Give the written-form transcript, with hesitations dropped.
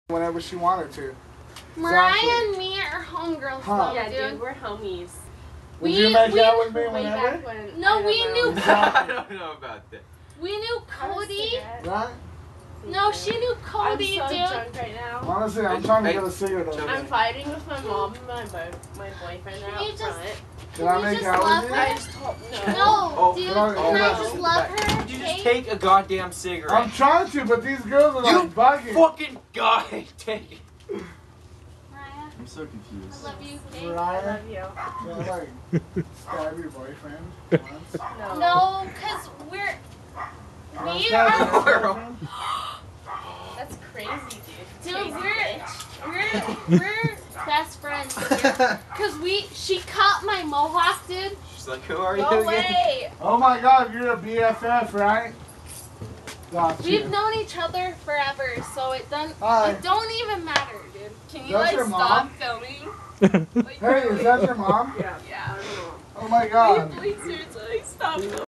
whenever she wanted to. Mariah Exactly. and me are homegirls, Huh. though, Yeah, dude, we're homies. Would you make out with me Way whenever? back when. No, we knew. I don't know about that. We knew Cody. Right? No, she knew Cody, I'm so dude. drunk right now. Honestly, I'm trying to get a cigarette over I'm there. fighting with my mom and my boyfriend Can out you just- front. Can I you make just out love with her? you? I just told No, Oh, dude, oh, can I oh. just love her? Could you just okay? take a goddamn cigarette? I'm trying to, but these girls are You like bugging. fucking guy, take it. Mariah, I'm so confused. I love you, okay? I Mariah, love you. can I like stab your boyfriend once? No, because we're... Can I We stab are... your boyfriend? That's crazy, dude. Dude, Crazy we're best friends, because she caught my mohawk, dude. She's like, who are you Go again? away. Oh my god, you're a BFF, right? Gotcha. We've known each other forever, so it don't even matter, dude. Can you That's like your stop mom? filming? Like, Hey, is that your mom? Yeah. Oh my god. Please, seriously, stop filming.